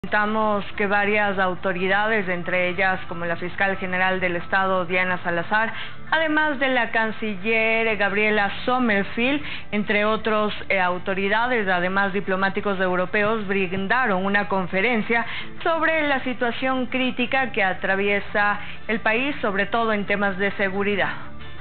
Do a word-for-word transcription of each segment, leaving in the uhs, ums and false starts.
Comentamos que varias autoridades, entre ellas como la fiscal general del Estado, Diana Salazar, además de la canciller Gabriela Sommerfield, entre otros eh, autoridades, además diplomáticos europeos, brindaron una conferencia sobre la situación crítica que atraviesa el país, sobre todo en temas de seguridad.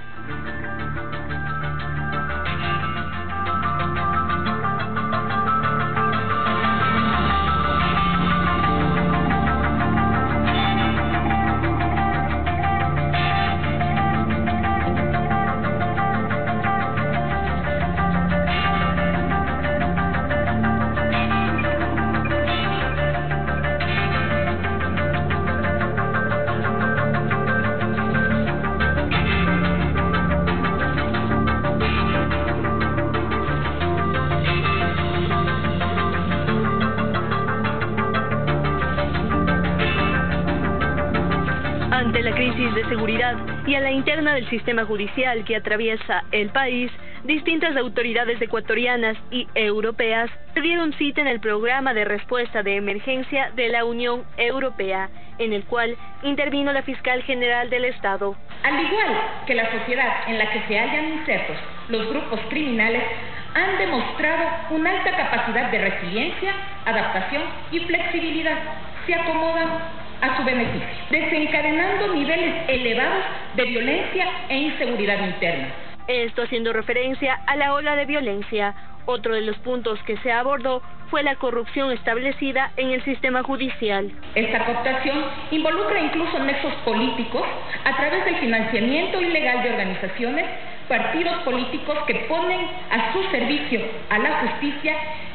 Ante la crisis de seguridad y a la interna del sistema judicial que atraviesa el país, distintas autoridades ecuatorianas y europeas se dieron cita en el programa de respuesta de emergencia de la Unión Europea, en el cual intervino la fiscal general del Estado. Al igual que la sociedad en la que se hallan insertos los grupos criminales, han demostrado una alta capacidad de resiliencia, adaptación y flexibilidad. Se acomodan a su beneficio, desencadenando niveles elevados de violencia e inseguridad interna. Esto haciendo referencia a la ola de violencia. Otro de los puntos que se abordó fue la corrupción establecida en el sistema judicial. Esta cooptación involucra incluso nexos políticos a través del financiamiento ilegal de organizaciones, partidos políticos que ponen a su servicio a la justicia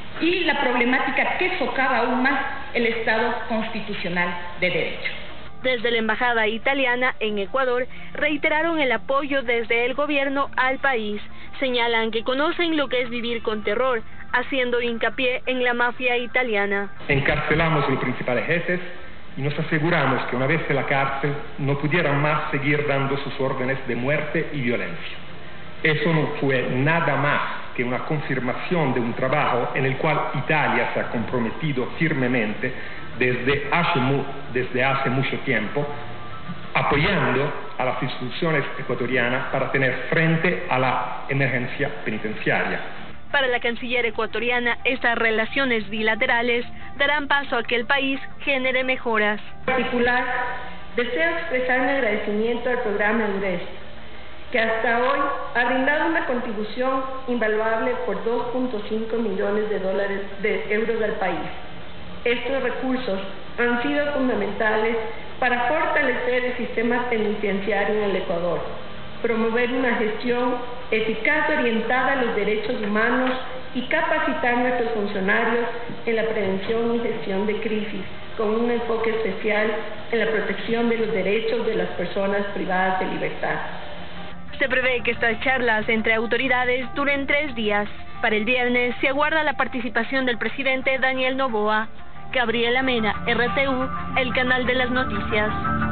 y la problemática que socava aún más el Estado constitucional de derecho. Desde la embajada italiana en Ecuador reiteraron el apoyo desde el gobierno al país. Señalan que conocen lo que es vivir con terror, haciendo hincapié en la mafia italiana. Encarcelamos los principales jefes y nos aseguramos que una vez en la cárcel no pudieran más seguir dando sus órdenes de muerte y violencia. Eso no fue nada más que una confirmación de un trabajo en el cual Italia se ha comprometido firmemente desde hace, mu desde hace mucho tiempo, apoyando a las instituciones ecuatorianas para tener frente a la emergencia penitenciaria. Para la canciller ecuatoriana, estas relaciones bilaterales darán paso a que el país genere mejoras. En particular, deseo expresar mi agradecimiento al programa EURES, que hasta hoy ha brindado una contribución invaluable por dos punto cinco millones de dólares de euros al país. Estos recursos han sido fundamentales para fortalecer el sistema penitenciario en el Ecuador, promover una gestión eficaz orientada a los derechos humanos y capacitar a nuestros funcionarios en la prevención y gestión de crisis, con un enfoque especial en la protección de los derechos de las personas privadas de libertad. Se prevé que estas charlas entre autoridades duren tres días. Para el viernes se aguarda la participación del presidente Daniel Noboa. Gabriela Mena, R T U, el canal de las noticias.